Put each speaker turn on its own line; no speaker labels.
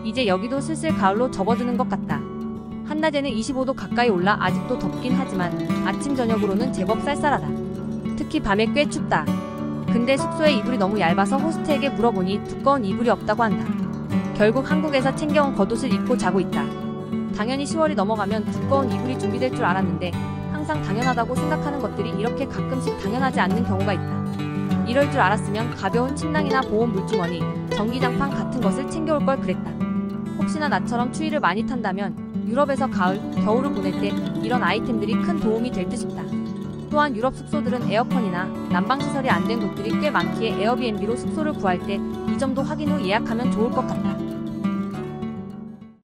이제 여기도 슬슬 가을로 접어드는 것 같다. 한낮에는 25도 가까이 올라 아직도 덥긴 하지만 아침 저녁으로는 제법 쌀쌀하다. 특히 밤에 꽤 춥다. 근데 숙소에 이불이 너무 얇아서 호스트에게 물어보니 두꺼운 이불이 없다고 한다. 결국 한국에서 챙겨온 겉옷을 입고 자고 있다. 당연히 10월이 넘어가면 두꺼운 이불이 준비될 줄 알았는데 항상 당연하다고 생각하는 것들이 이렇게 가끔씩 당연하지 않는 경우가 있다. 이럴 줄 알았으면 가벼운 침낭이나 보온 물주머니, 전기장판 같은 것을 챙겨올 걸 그랬다. 혹시나 나처럼 추위를 많이 탄다면 유럽에서 가을, 겨울을 보낼 때 이런 아이템들이 큰 도움이 될 듯 싶다. 또한 유럽 숙소들은 에어컨이나 난방시설이 안 된 곳들이 꽤 많기에 에어비앤비로 숙소를 구할 때 이 점도 확인 후 예약하면 좋을 것 같다.